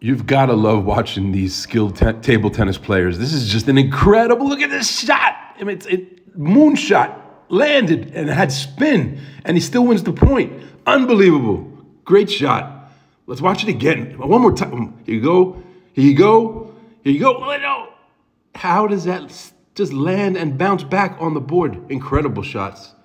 You've got to love watching these skilled table tennis players. This is just an incredible, look at this shot. I mean, it moonshot, landed, and had spin, and he still wins the point. Unbelievable. Great shot. Let's watch it again. One more time. Here you go. Here you go. Here you go. Oh, no. How does that just land and bounce back on the board? Incredible shots.